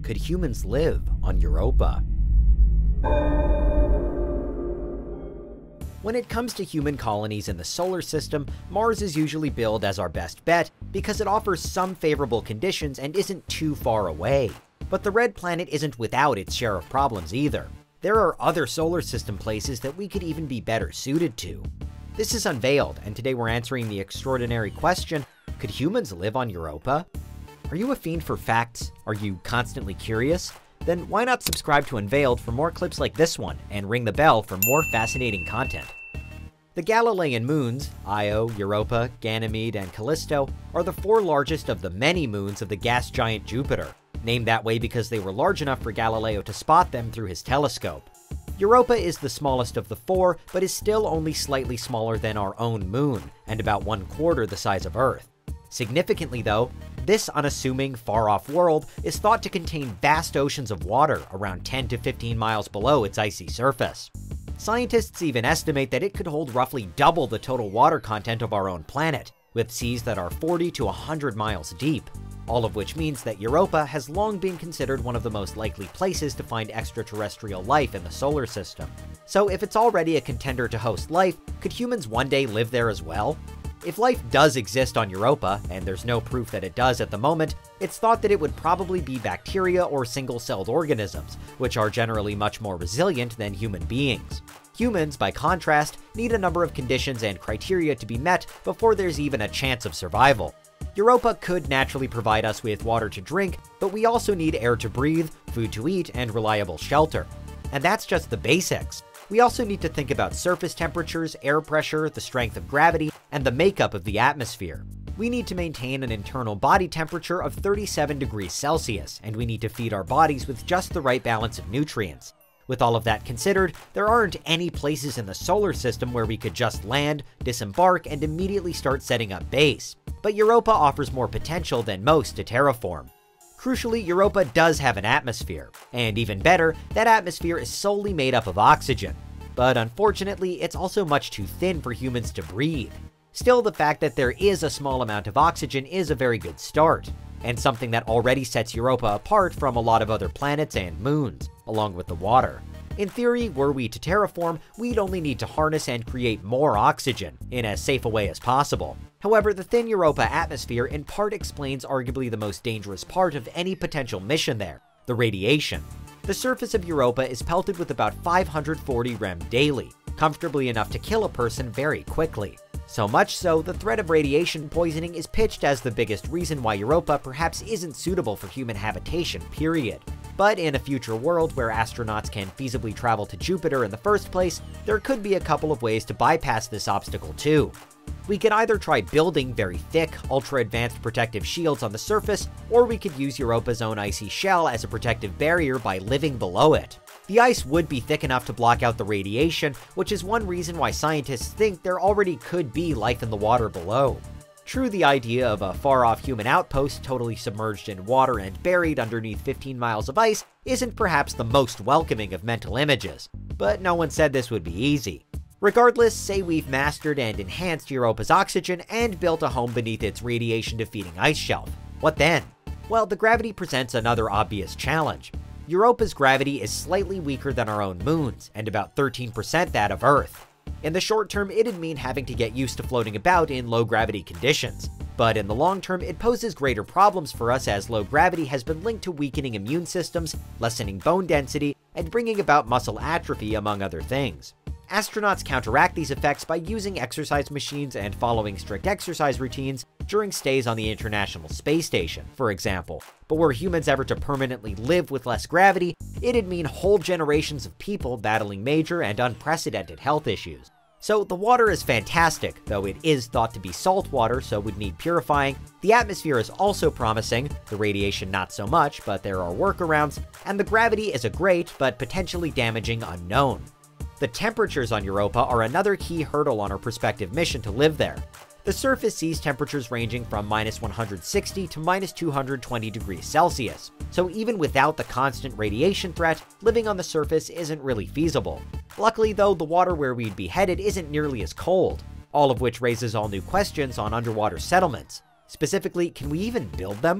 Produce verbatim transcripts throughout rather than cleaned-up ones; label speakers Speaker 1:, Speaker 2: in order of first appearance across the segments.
Speaker 1: Could humans live on Europa? When it comes to human colonies in the solar system, Mars is usually billed as our best bet because it offers some favorable conditions and isn't too far away. But the red planet isn't without its share of problems either. There are other solar system places that we could even be better suited to. This is Unveiled, and today we're answering the extraordinary question, could humans live on Europa? Are you a fiend for facts? Are you constantly curious? Then why not subscribe to Unveiled for more clips like this one, and ring the bell for more fascinating content. The Galilean moons, Io, Europa, Ganymede, and Callisto, are the four largest of the many moons of the gas giant Jupiter, named that way because they were large enough for Galileo to spot them through his telescope. Europa is the smallest of the four, but is still only slightly smaller than our own moon, and about one quarter the size of Earth. Significantly though, this unassuming, far-off world is thought to contain vast oceans of water around ten to fifteen miles below its icy surface. Scientists even estimate that it could hold roughly double the total water content of our own planet, with seas that are forty to one hundred miles deep. All of which means that Europa has long been considered one of the most likely places to find extraterrestrial life in the solar system. So if it's already a contender to host life, could humans one day live there as well? If life does exist on Europa, and there's no proof that it does at the moment, it's thought that it would probably be bacteria or single-celled organisms, which are generally much more resilient than human beings. Humans, by contrast, need a number of conditions and criteria to be met before there's even a chance of survival. Europa could naturally provide us with water to drink, but we also need air to breathe, food to eat, and reliable shelter. And that's just the basics. We also need to think about surface temperatures, air pressure, the strength of gravity, and the makeup of the atmosphere. We need to maintain an internal body temperature of thirty-seven degrees Celsius, and we need to feed our bodies with just the right balance of nutrients. With all of that considered, there aren't any places in the solar system where we could just land, disembark, and immediately start setting up base. But Europa offers more potential than most to terraform. Crucially, Europa does have an atmosphere, and even better, that atmosphere is solely made up of oxygen. But unfortunately, it's also much too thin for humans to breathe. Still, the fact that there is a small amount of oxygen is a very good start, and something that already sets Europa apart from a lot of other planets and moons, along with the water. In theory, were we to terraform, we'd only need to harness and create more oxygen, in as safe a way as possible. However, the thin Europa atmosphere in part explains arguably the most dangerous part of any potential mission there, the radiation. The surface of Europa is pelted with about five hundred forty rem daily, comfortably enough to kill a person very quickly. So much so, the threat of radiation poisoning is pitched as the biggest reason why Europa perhaps isn't suitable for human habitation, period. But in a future world where astronauts can feasibly travel to Jupiter in the first place, there could be a couple of ways to bypass this obstacle too. We could either try building very thick, ultra-advanced protective shields on the surface, or we could use Europa's own icy shell as a protective barrier by living below it. The ice would be thick enough to block out the radiation, which is one reason why scientists think there already could be life in the water below. True, the idea of a far-off human outpost totally submerged in water and buried underneath fifteen miles of ice isn't perhaps the most welcoming of mental images, but no one said this would be easy. Regardless, say we've mastered and enhanced Europa's oxygen and built a home beneath its radiation-defeating ice shelf. What then? Well, the gravity presents another obvious challenge. Europa's gravity is slightly weaker than our own moon's, and about thirteen percent that of Earth. In the short term, it'd mean having to get used to floating about in low-gravity conditions. But in the long term, it poses greater problems for us as low gravity has been linked to weakening immune systems, lessening bone density, and bringing about muscle atrophy, among other things. Astronauts counteract these effects by using exercise machines and following strict exercise routines during stays on the International Space Station, for example. But were humans ever to permanently live with less gravity, it'd mean whole generations of people battling major and unprecedented health issues. So the water is fantastic, though it is thought to be salt water, so would need purifying. The atmosphere is also promising, the radiation not so much, but there are workarounds, and the gravity is a great, but potentially damaging unknown. The temperatures on Europa are another key hurdle on our prospective mission to live there. The surface sees temperatures ranging from minus one hundred sixty to minus two hundred twenty degrees Celsius, so even without the constant radiation threat, living on the surface isn't really feasible. Luckily though, the water where we'd be headed isn't nearly as cold, all of which raises all new questions on underwater settlements. Specifically, can we even build them?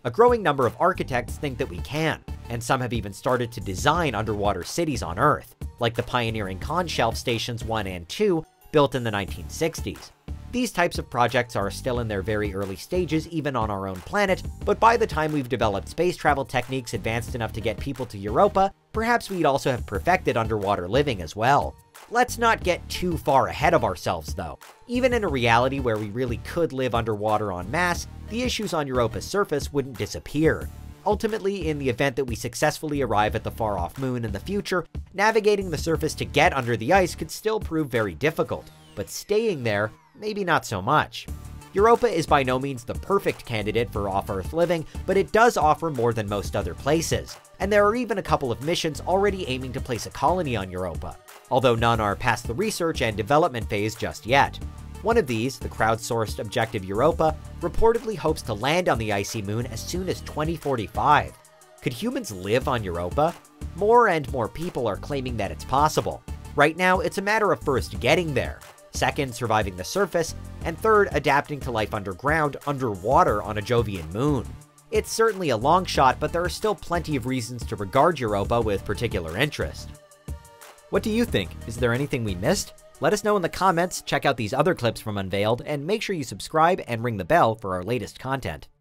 Speaker 1: A growing number of architects think that we can, and some have even started to design underwater cities on Earth, like the pioneering Conshelf Stations one and two, built in the nineteen sixties. These types of projects are still in their very early stages even on our own planet, but by the time we've developed space travel techniques advanced enough to get people to Europa, perhaps we'd also have perfected underwater living as well. Let's not get too far ahead of ourselves though. Even in a reality where we really could live underwater en masse, the issues on Europa's surface wouldn't disappear. Ultimately, in the event that we successfully arrive at the far-off moon in the future, navigating the surface to get under the ice could still prove very difficult, but staying there, maybe not so much. Europa is by no means the perfect candidate for off-Earth living, but it does offer more than most other places, and there are even a couple of missions already aiming to place a colony on Europa, although none are past the research and development phase just yet. One of these, the crowdsourced Objective Europa, reportedly hopes to land on the icy moon as soon as twenty forty-five. Could humans live on Europa? More and more people are claiming that it's possible. Right now, it's a matter of first getting there, second, surviving the surface, and third, adapting to life underground, underwater on a Jovian moon. It's certainly a long shot, but there are still plenty of reasons to regard Europa with particular interest. What do you think? Is there anything we missed? Let us know in the comments, check out these other clips from Unveiled, and make sure you subscribe and ring the bell for our latest content.